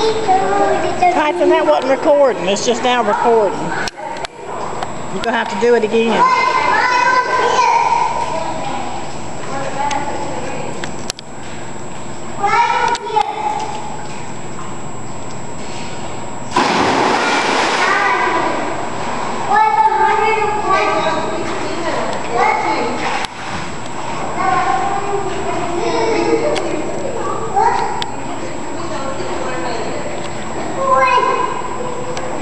Tyson, that wasn't recording. It's just now recording. You're going to have to do it again.